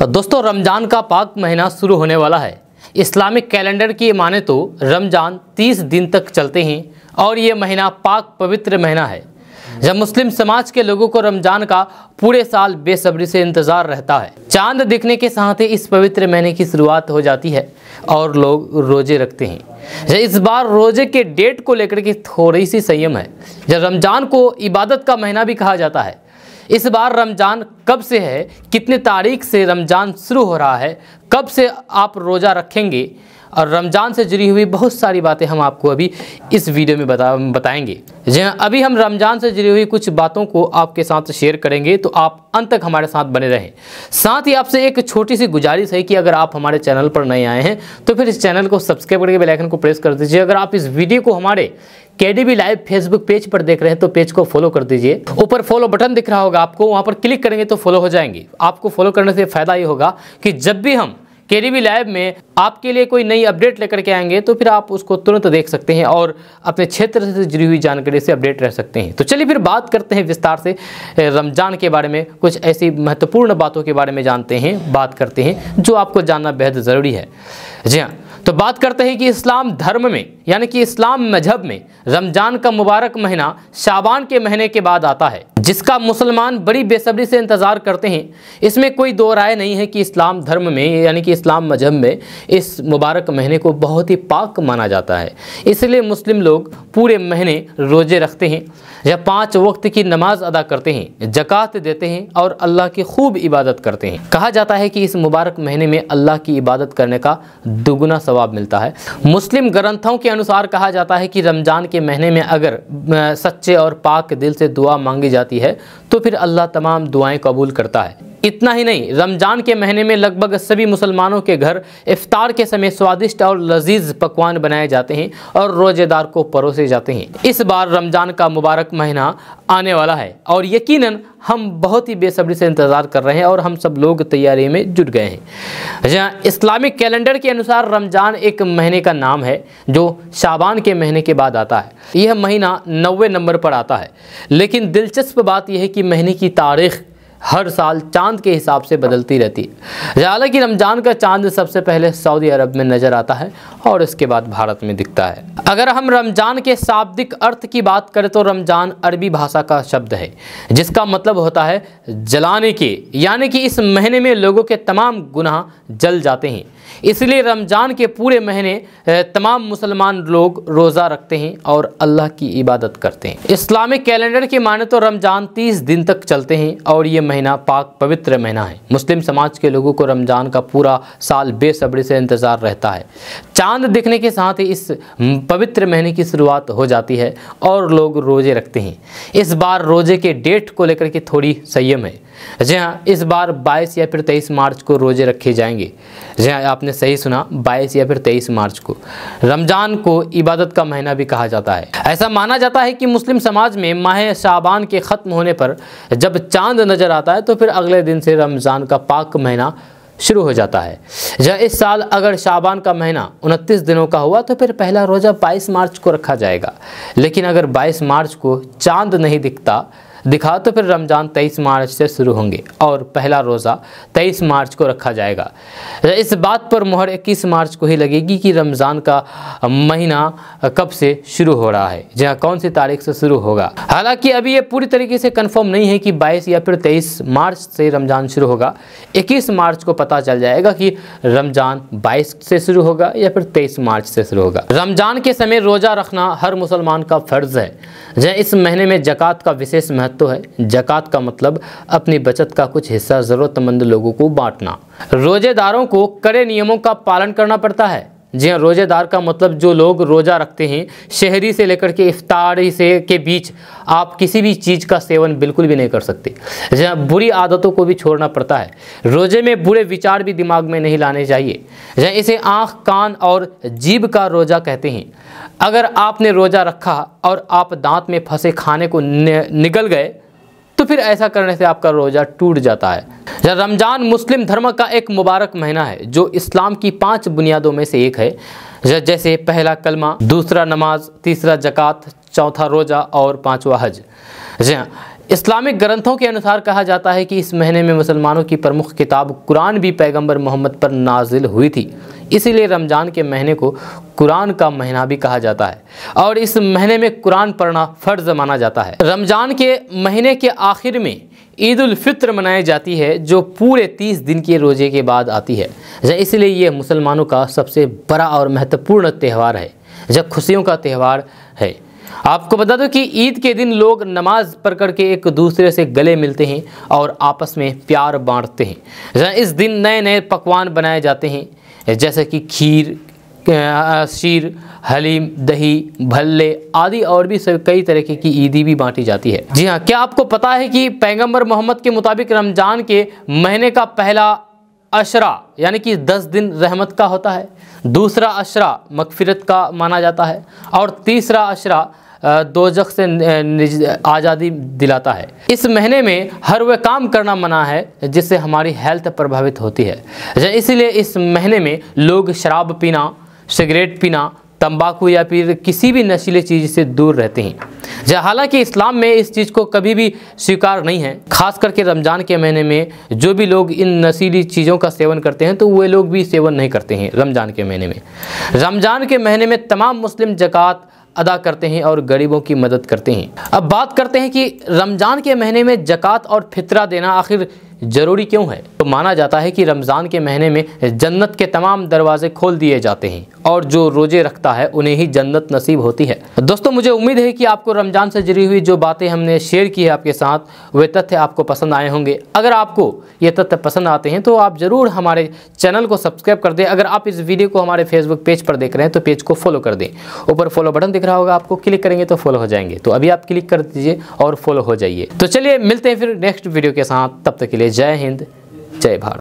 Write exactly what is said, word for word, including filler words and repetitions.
दोस्तों, रमज़ान का पाक महीना शुरू होने वाला है। इस्लामिक कैलेंडर की माने तो रमज़ान तीस दिन तक चलते हैं और ये महीना पाक पवित्र महीना है, जब मुस्लिम समाज के लोगों को रमज़ान का पूरे साल बेसब्री से इंतज़ार रहता है। चांद दिखने के साथ ही इस पवित्र महीने की शुरुआत हो जाती है और लोग रोज़े रखते हैं। इस बार रोज़े के डेट को लेकर के थोड़ी सी संयम है। जब रमज़ान को इबादत का महीना भी कहा जाता है, इस बार रमज़ान कब से है, कितने तारीख से रमज़ान शुरू हो रहा है, कब से आप रोज़ा रखेंगे और रमज़ान से जुड़ी हुई बहुत सारी बातें हम आपको अभी इस वीडियो में बता बताएंगे। जी हाँ, अभी हम रमज़ान से जुड़ी हुई कुछ बातों को आपके साथ शेयर करेंगे, तो आप अंत तक हमारे साथ बने रहें। साथ ही आपसे एक छोटी सी गुजारिश है कि अगर आप हमारे चैनल पर नए आए हैं तो फिर इस चैनल को सब्सक्राइब करके बेल आइकन को प्रेस कर दीजिए। अगर आप इस वीडियो को हमारे K D B live Facebook page पर देख रहे हैं तो पेज को फॉलो कर दीजिए। ऊपर फॉलो बटन दिख रहा होगा आपको, वहां पर क्लिक करेंगे तो फॉलो हो जाएंगे। आपको फॉलो करने से फायदा ये होगा कि जब भी हम के डी बी लाइव में आपके लिए कोई नई अपडेट लेकर के आएंगे तो फिर आप उसको तुरंत देख सकते हैं और अपने क्षेत्र से जुड़ी हुई जानकारी से अपडेट रह सकते हैं। तो चलिए फिर बात करते हैं विस्तार से रमज़ान के बारे में, कुछ ऐसी महत्वपूर्ण बातों के बारे में जानते हैं, बात करते हैं जो आपको जानना बेहद ज़रूरी है। जी हाँ, तो बात करते हैं कि इस्लाम धर्म में यानी कि इस्लाम मजहब में रमज़ान का मुबारक महीना शाबान के महीने के बाद आता है, जिसका मुसलमान बड़ी बेसब्री से इंतज़ार करते हैं। इसमें कोई दो राय नहीं है कि इस्लाम धर्म में यानी कि इस्लाम मजहब में इस मुबारक महीने को बहुत ही पाक माना जाता है। इसलिए मुस्लिम लोग पूरे महीने रोज़े रखते हैं, या पाँच वक्त की नमाज अदा करते हैं, ज़कात देते हैं और अल्लाह की खूब इबादत करते हैं। कहा जाता है कि इस मुबारक महीने में अल्लाह की इबादत करने का दुगुना सवाब मिलता है। मुस्लिम ग्रंथों के अनुसार कहा जाता है कि रमज़ान के महीने में अगर सच्चे और पाक दिल से दुआ मांगी जाती है तो फिर अल्लाह तमाम दुआएं कबूल करता है। इतना ही नहीं, रमज़ान के महीने में लगभग सभी मुसलमानों के घर इफ्तार के समय स्वादिष्ट और लजीज पकवान बनाए जाते हैं और रोज़ेदार को परोसे जाते हैं। इस बार रमज़ान का मुबारक महीना आने वाला है और यकीनन हम बहुत ही बेसब्री से इंतज़ार कर रहे हैं और हम सब लोग तैयारी में जुट गए हैं। जहाँ इस्लामिक कैलेंडर के अनुसार रमज़ान एक महीने का नाम है जो शाबान के महीने के बाद आता है। यह महीना नौवे नंबर पर आता है, लेकिन दिलचस्प बात यह है कि महीने की तारीख हर साल चांद के हिसाब से बदलती रहती है। हालांकि रमज़ान का चांद सबसे पहले सऊदी अरब में नज़र आता है और इसके बाद भारत में दिखता है। अगर हम रमज़ान के शाब्दिक अर्थ की बात करें तो रमज़ान अरबी भाषा का शब्द है जिसका मतलब होता है जलाने के, यानी कि इस महीने में लोगों के तमाम गुनाह जल जाते हैं। इसलिए रमज़ान के पूरे महीने तमाम मुसलमान लोग रोज़ा रखते हैं और अल्लाह की इबादत करते हैं। इस्लामिक कैलेंडर की माने तो रमज़ान तीस दिन तक चलते हैं और ये महीना पाक पवित्र महीना है। मुस्लिम समाज के लोगों को रमज़ान का पूरा साल बेसब्री से इंतज़ार रहता है। चांद दिखने के साथ ही इस पवित्र महीने की शुरुआत हो जाती है और लोग रोज़े रखते हैं। इस बार रोज़े के डेट को लेकर के थोड़ी संयम है। जी हाँ, इस बार बाईस या फिर तेईस मार्च को रोज़े रखे जाएंगे। जी हाँ, आपने सही सुना, बाईस या फिर तेईस मार्च को। रमज़ान को इबादत का महीना भी कहा जाता है। ऐसा माना जाता है कि मुस्लिम समाज में माह शाबान के ख़त्म होने पर जब चांद नज़र आता है तो फिर अगले दिन से रमज़ान का पाक महीना शुरू हो जाता है। जब इस साल अगर शाबान का महीना उनतीस दिनों का हुआ तो फिर पहला रोज़ा बाईस मार्च को रखा जाएगा, लेकिन अगर बाईस मार्च को चांद नहीं दिखता दिखा तो फिर रमज़ान तेईस मार्च से शुरू होंगे और पहला रोज़ा तेईस मार्च को रखा जाएगा। इस बात पर मोहर इक्कीस मार्च को ही लगेगी कि रमज़ान का महीना कब से शुरू हो रहा है, जहाँ कौन सी तारीख से शुरू होगा। हालांकि अभी ये पूरी तरीके से कंफर्म नहीं है कि बाईस या फिर तेईस मार्च से रमज़ान शुरू होगा। इक्कीस मार्च को पता चल जाएगा कि रमज़ान बाईस से शुरू होगा या फिर तेईस मार्च से शुरू होगा। रमज़ान के समय रोज़ा रखना हर मुसलमान का फ़र्ज़ है। जहाँ इस महीने में ज़कात का विशेष तो है। ज़कात का मतलब अपनी बचत का कुछ हिस्सा ज़रूरतमंद लोगों को बांटना। रोजेदारों को कड़े नियमों का पालन करना पड़ता है। जी हाँ, रोजेदार का मतलब जो लोग रोज़ा रखते हैं, शहरी से लेकर के इफ्तारी से के बीच आप किसी भी चीज़ का सेवन बिल्कुल भी नहीं कर सकते। जहाँ बुरी आदतों को भी छोड़ना पड़ता है। रोज़े में बुरे विचार भी दिमाग में नहीं लाने चाहिए। जहाँ इसे आँख, कान और जीभ का रोज़ा कहते हैं। अगर आपने रोज़ा रखा और आप दांत में फंसे खाने को निगल गए तो फिर ऐसा करने से आपका रोज़ा टूट जाता है। रमज़ान मुस्लिम धर्म का एक मुबारक महीना है जो इस्लाम की पांच बुनियादों में से एक है, जैसे पहला कलमा, दूसरा नमाज, तीसरा ज़कात, चौथा रोज़ा और पांचवा हज। जी हाँ, इस्लामिक ग्रंथों के अनुसार कहा जाता है कि इस महीने में मुसलमानों की प्रमुख किताब कुरान भी पैगंबर मोहम्मद पर नाजिल हुई थी। इसीलिए रमज़ान के महीने को कुरान का महीना भी कहा जाता है और इस महीने में कुरान पढ़ना फ़र्ज़ माना जाता है। रमज़ान के महीने के आखिर में ईद उल फित्र मनाई जाती है, जो पूरे तीस दिन के रोज़े के बाद आती है। इसलिए ये मुसलमानों का सबसे बड़ा और महत्वपूर्ण त्यौहार है, जब खुशियों का त्यौहार है। आपको बता दो कि ईद के दिन लोग नमाज पढ़ कर के एक दूसरे से गले मिलते हैं और आपस में प्यार बांटते हैं। इस दिन नए नए पकवान बनाए जाते हैं, जैसे कि खीर, शीर, हलीम, दही, भल्ले आदि और भी सब कई तरह की ईदी भी बांटी जाती है। जी हाँ, क्या आपको पता है कि पैगंबर मोहम्मद के मुताबिक रमज़ान के महीने का पहला अशरा यानी कि दस दिन रहमत का होता है, दूसरा अशरा मगफिरत का माना जाता है और तीसरा अशरा दोज़ख से आज़ादी दिलाता है। इस महीने में हर वह काम करना मना है जिससे हमारी हेल्थ प्रभावित होती है। इसीलिए इस महीने में लोग शराब पीना, सिगरेट पीना, तंबाकू या फिर किसी भी नशीली चीज़ से दूर रहते हैं। हालांकि इस्लाम में इस चीज़ को कभी भी स्वीकार नहीं है। खास करके रमज़ान के महीने में जो भी लोग इन नशीली चीज़ों का सेवन करते हैं तो वे लोग भी सेवन नहीं करते हैं। रमज़ान के महीने में रमज़ान के महीने में तमाम मुस्लिम ज़कात अदा करते हैं और गरीबों की मदद करते हैं। अब बात करते हैं कि रमज़ान के महीने में ज़कात और फितरा देना आखिर ज़रूरी क्यों है। तो माना जाता है कि रमज़ान के महीने में जन्नत के तमाम दरवाजे खोल दिए जाते हैं और जो रोज़े रखता है उन्हें ही जन्नत नसीब होती है। दोस्तों, मुझे उम्मीद है कि आपको रमज़ान से जुड़ी हुई जो बातें हमने शेयर की है आपके साथ, वे तथ्य आपको पसंद आए होंगे। अगर आपको ये तथ्य पसंद आते हैं तो आप ज़रूर हमारे चैनल को सब्सक्राइब कर दें। अगर आप इस वीडियो को हमारे फेसबुक पेज पर देख रहे हैं तो पेज को फॉलो कर दें। ऊपर फॉलो बटन दिख रहा होगा, आपको क्लिक करेंगे तो फॉलो हो जाएंगे। तो अभी आप क्लिक कर दीजिए और फॉलो हो जाइए। तो चलिए मिलते हैं फिर नेक्स्ट वीडियो के साथ, तब तक के लिए जय हिंद, जय भारत।